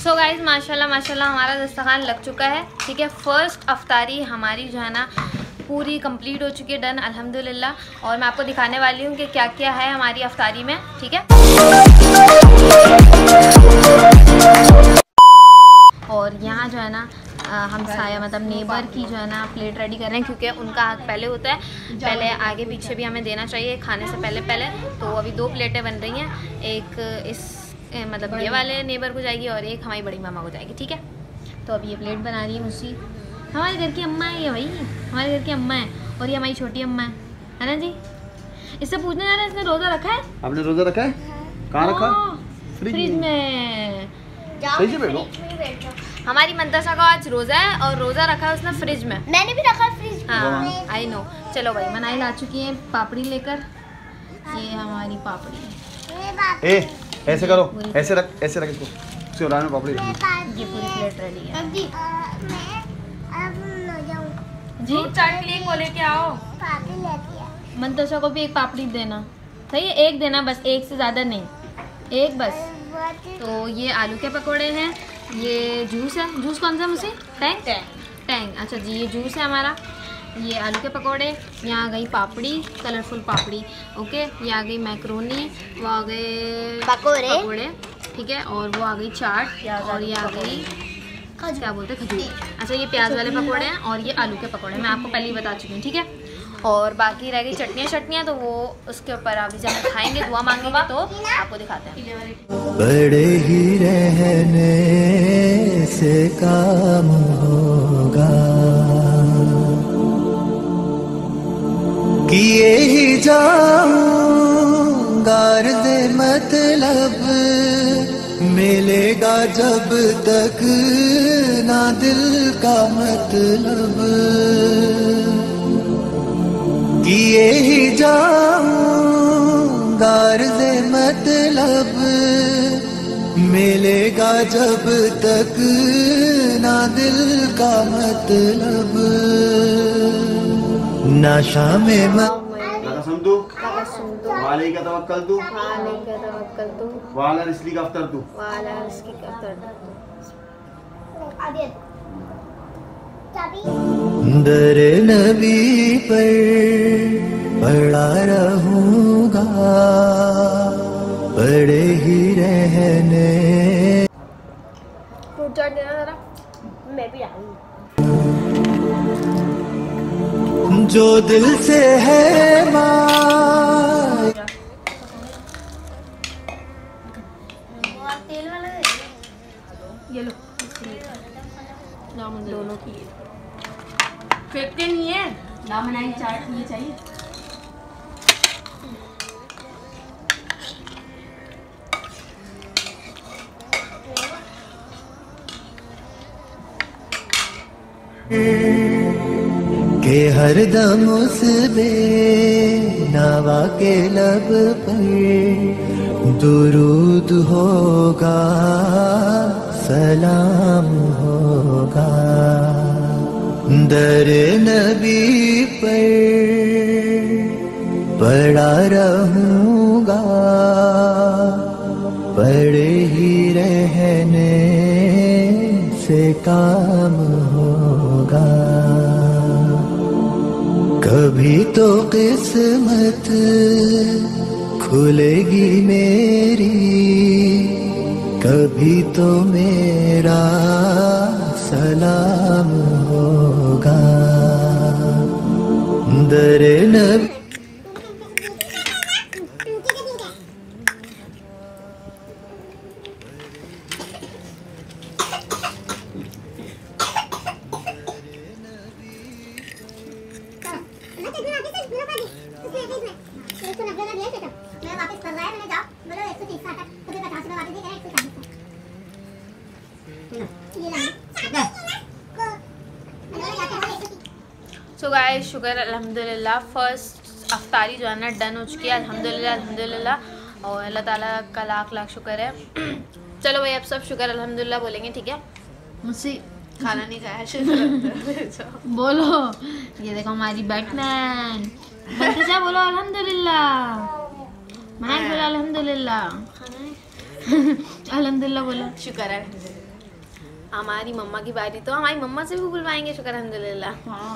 So guys माशाल्लाह माशाल्लाह हमारा दस्तरखान लग चुका है, ठीक है। फर्स्ट अफ्तारी हमारी जो है ना पूरी कंप्लीट हो चुकी है, डन अल्हम्दुलिल्लाह। और मैं आपको दिखाने वाली हूँ कि क्या क्या है हमारी अफ्तारी में, ठीक है। और यहाँ जो है ना हम साया मतलब नेबर की जो है ना प्लेट रेडी कर रहे हैं, क्योंकि उनका हक पहले होता है, पहले आगे पीछे भी हमें देना चाहिए खाने से पहले। तो अभी 2 प्लेटें बन रही हैं, एक इस मतलब ये वाले नेबर को जाएगी और एक हमारी बड़ी मामा को जाएगी, ठीक है। तो अभी ये प्लेट बना रही है मुझसे हमारे घर की अम्मा है, ये भाई हमारे घर की अम्मा है, और ये हमारी छोटी अम्मा है ना जी। इससे पूछने जा रहा है इसने रोज़ा रखा है? आपने रोज़ा रखा है? कहाँ रखा? फ्रिज में। हमारी मंतशा का आज रोज़ा है और रोज़ा रखा है उसने फ्रिज में। मैंने भी रखा है फ्रिज में। हाँ आई नो। चलो भाई मनाई ला चुकी है पापड़ी लेकर, ये हमारी पापड़ी है। ऐसे करो, ऐसे रख इसको, उसके में पापड़ी। ये पूरी प्लेट रेडी है जी। चाट लिए को लेके आओ। मंतशा को भी एक पापड़ी देना, सही है? एक देना बस, एक से ज़्यादा नहीं, एक बस। तो ये आलू के पकोड़े हैं, ये जूस है। जूस कौन सा मुझे? टैंग। अच्छा जी ये जूस है हमारा। ये आलू के पकोड़े, यहाँ आ गई पापड़ी, कलरफुल पापड़ी, ओके। ये आ गई मैक्रोनी, वो आ गए पकोड़े, ठीक है। और वो आ गई चाट, और ये आ गई क्या बोलते हैं खजूर। अच्छा ये प्याज वाले पकोड़े हैं और ये आलू के पकोड़े, मैं आपको पहले ही बता चुकी हूँ, ठीक है। और बाकी रह गई चटनियाँ, तो वो उसके ऊपर अभी जब हम खाएंगे दुआ मांगेंगे तो आपको दिखाते हैं। बड़े ही रहने से काम होगा, किए ही जाऊंगा अर्ज़े मतलब, मिलेगा जब तक ना दिल का मतलब, किए ही जाऊंगा अर्ज़े मतलब, मिलेगा जब तक ना दिल का मतलब, नशा में वाले का तवक्कल तू, वाला रिस्की का अफ्तर तू, दर नबी पर पड़ा रहूंगा, पड़े ही रहने। फ्रूट चाट देना जरा, मैं भी आऊंगी। जो दिल से है तेल वाला है ये लो, दोनों की फेंकते नहीं है ना, बनाई चाट ये चाहिए। के हर दम उस बेनवा के लब पर दुरूद होगा, सलाम होगा, दर नबी पर पड़ा रहूंगा, पड़े ही रहने से काम होगा, कभी तो किस्मत खुलेगी मेरी, कभी तो मेरा सलाम होगा, दर नबी। सो गाइस शुक्र अल्हम्दुलिल्लाह फर्स्ट अफ्तारी जो है ना डन हो चुकी है अल्हम्दुलिल्लाह अल्हम्दुलिल्लाह, और अल्लाह ताला का लाख लाख शुक्र है। चलो भाई अब सब शुक्र अल्हम्दुलिल्लाह बोलेंगे, ठीक है। मुझसे खाना नहीं खाया बोलो। ये देखो हमारी बैटमैन बंदे बोलो अल्हम्दुलिल्लाह, मनाई बोलो अल्हम्दुलिल्लाह अल्हम्दुलिल्लाह बोलो, शुक्र है हमारी मम्मा की बारी, तो हमारी मम्मा से भी बुलवाएंगे। शुक्र अल्हम्दुलिल्लाह।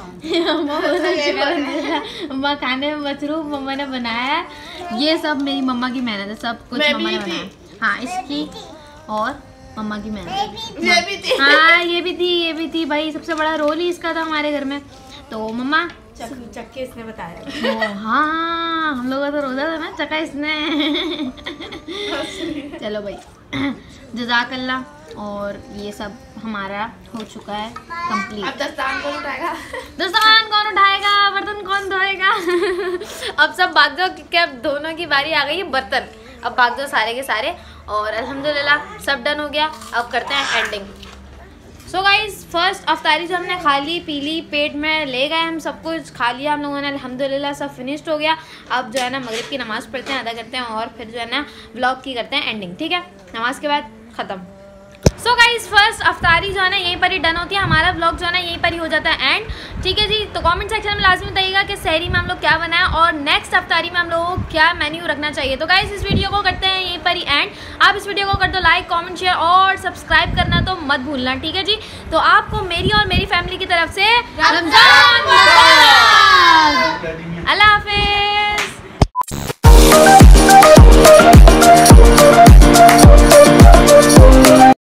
मम्मा खाने में मसरूफ, मम्मा ने बनाया है। ये सब मेरी मम्मा की मेहनत है, सब कुछ मम्मा ने बनाया। हाँ इसकी और मम्मा की मेहनत। ये भी थी। हाँ ये भी थी भाई, सबसे बड़ा रोल ही इसका था हमारे घर में। तो मम्मा चक्के इसने बताया। हाँ हम लोग का तो रोजा था ना, चका इसने। चलो भाई जज़ाकल्लाह। और ये सब हमारा हो चुका है कंप्लीट। अब दस्तान कौन उठाएगा? दस्तान कौन उठाएगा, बर्तन कौन धोएगा? अब सब भाग जाओ क्योंकि अब दोनों की बारी आ गई है बर्तन। अब भाग जाओ सारे के सारे। और अल्हम्दुलिल्लाह सब डन हो गया। अब करते हैं एंडिंग। सो गाइज फर्स्ट अफ्तारी जो हमने खा ली पी ली, पेट में ले गए, हम सब कुछ खा लिया हम लोगों ने अल्हम्दुलिल्लाह, सब फिनिश्ड हो गया। अब जो है ना मगरिब की नमाज़ पढ़ते हैं, अदा करते हैं और फिर जो है ना व्लॉग की करते हैं एंडिंग। ठीक है, नमाज के बाद ख़त्म। सो गाइज फर्स्ट अफ्तारी जो है ना यहीं पर ही डन होती है, हमारा व्लॉग जो है ना यहीं पर ही हो जाता है एंड। ठीक है जी, तो कमेंट सेक्शन में लाजमी बताइएगा कि सहरी में हम लोग क्या बनाए और नेक्स्ट अफ्तारी में हम लोगों को क्या मेन्यू रखना चाहिए। तो गाइज इस वीडियो को करते हैं यहीं पर ही एंड। आप इस वीडियो को कर दो लाइक, कमेंट, शेयर और सब्सक्राइब करना तो मत भूलना। ठीक है जी, तो आपको मेरी और मेरी फैमिली की तरफ से रमजान मुबारक।